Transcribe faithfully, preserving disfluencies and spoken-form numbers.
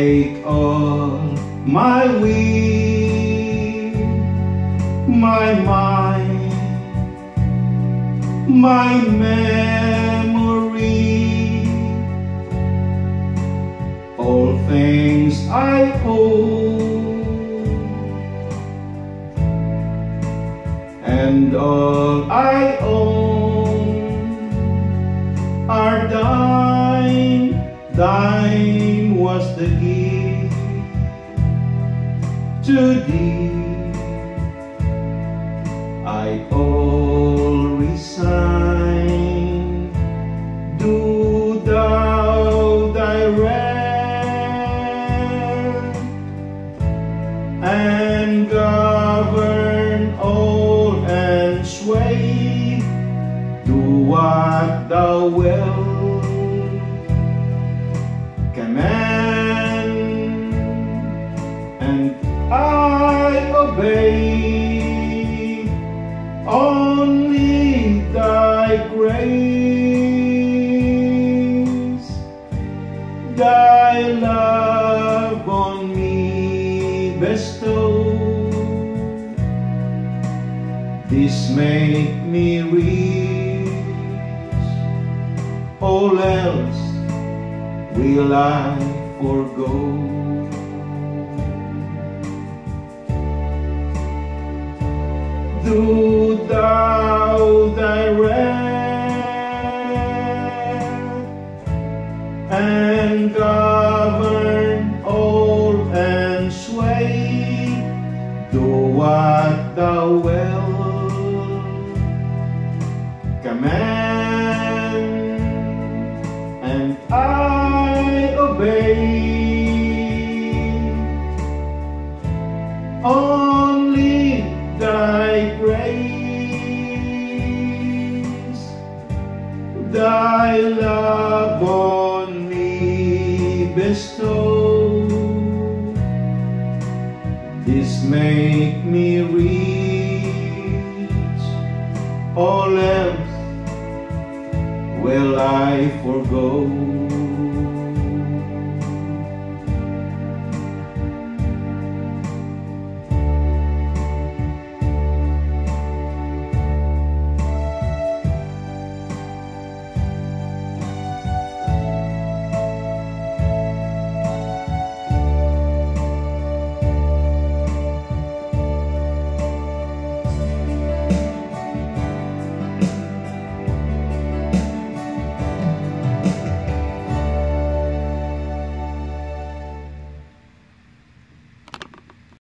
take all my will, my mind, my memory, all things I hold, and all I own are thine. Thine was the gift to thee. I all resign. Do thou direct and govern all and sway. Do what thou wilt. Command, and I obey. Only thy grace, thy love on me bestow. This make me rich, all else will I forgo. Do thou direct and govern all and sway. Do what thou wilt. Command, and I obey. Only thy grace, thy love on me bestow. This make me rich, all else will I forgo.